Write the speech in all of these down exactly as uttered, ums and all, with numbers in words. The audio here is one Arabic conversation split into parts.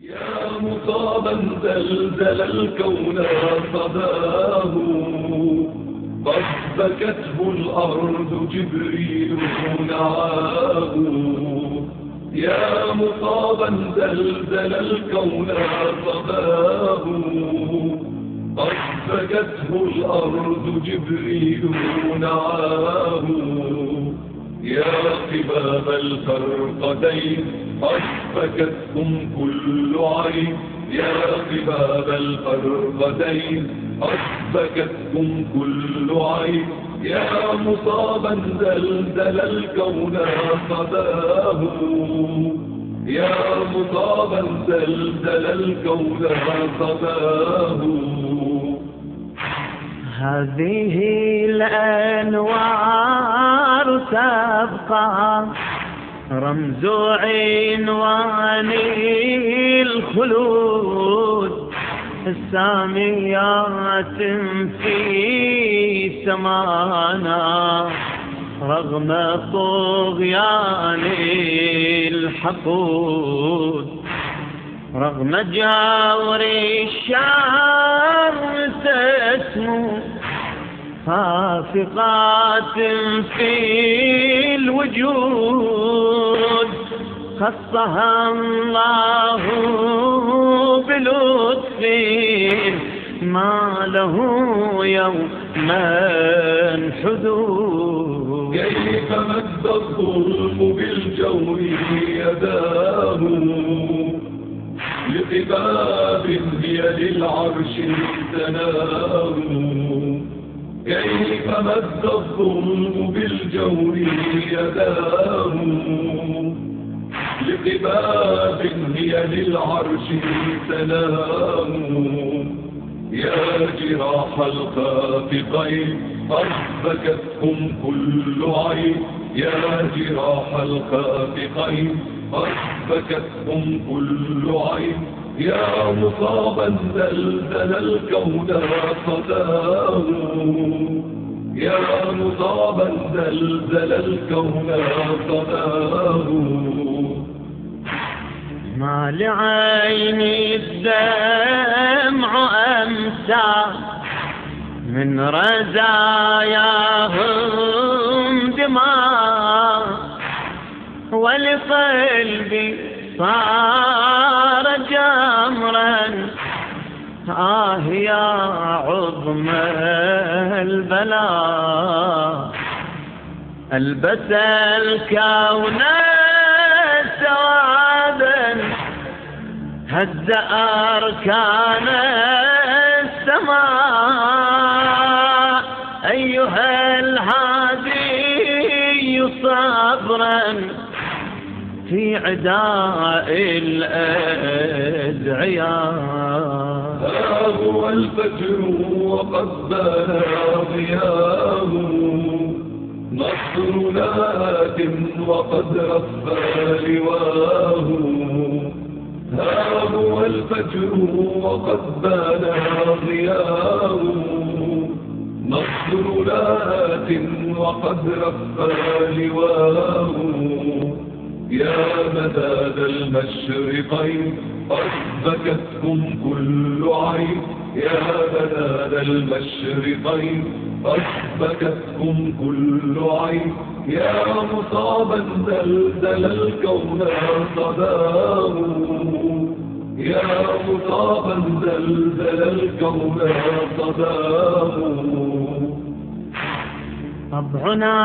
يا مصابا زلزل الكون صداه، قد بكته الأرض جبريل نعاه. يا مصابا زلزل الكون صداه، قد بكته الأرض جبريل نعاه. يا قباب الفرقدين أشبكتكم كل عين، يا قباب الفرقدين أشبكتكم كل عين. يا مصابا زلزل الكون صداه، يا مصابا زلزل الكون صداه. هذه الأنوار تبقى رمز عنوان الخلود، الساميات في سمانا رغم طغيان الحقود، رغم جور الشر تسمو خافقات في الوجود. خصها الله بلطف ما له يوما حدود. كيف مد الظلم بالجور يداه، لقباب هي للعرش تناه. كيف مد الظلم بالجور يداه، لقباب هي للعرش تناه. يا جراح الخافقين أشبكتكم كل عين، يا جراح الخافقين أشبكتكم كل عين. يا مصابا زلزل الكون صداه، يا مصابا زلزل الكون صداه. ما لعيني الدمع أمسى من رزاياهم دماء، ولقلبي صار جمرا آه يا عظم البلاء. ألبس الكون سوادا هز أركان السماء. أيها الهادي صبرا في عداء الأدعياء. ها هو الفجر وقد بان ضياه، نصر ناد وقد رفى لواه. ها هو الفجر وقد بان ضياه، نصر ناد وقد رفى لواه. يا مداد المشرقين أشبكتكم كل عين، يا مداد المشرقين أشبكتكم كل عين. يا مصابا زلزل الكون صداه، يا مصابا زلزل الكون صداه. طبعنا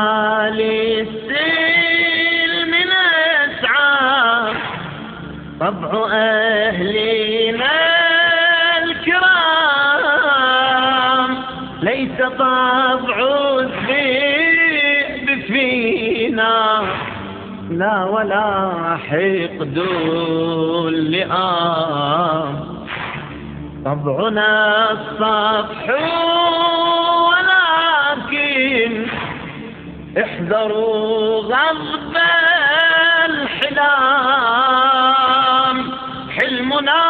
للسلم نسعى، طبع أهلنا الكرام، ليس طبع الذئب فينا لا ولا حقد اللئام. طبعنا الصفح ولكن احذروا غضب الحلام. حلمنا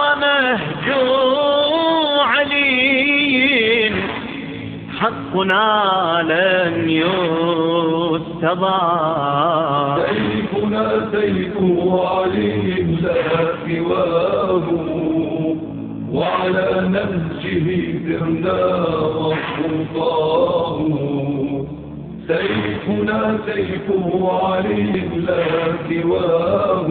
مهجوع علي، حقنا لن يسلم. المرتضى. سيفنا سيف علي لا سواه، وعلى نهجه سرنا وخطاه. سيفنا سيف علي لا سواه،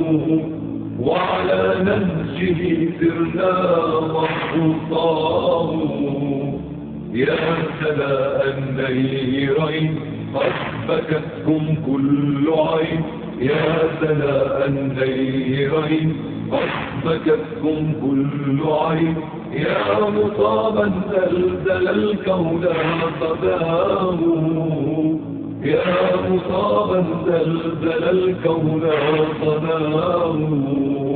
وعلى نهجه سرنا وخطاه. يا سلاء النيرين قد بكتكم كل عين. يا سلاء النيرين قد بكتكم كل عين. يا مصابا زلزل الكون صداه. يا مصابا زلزل الكون صداه.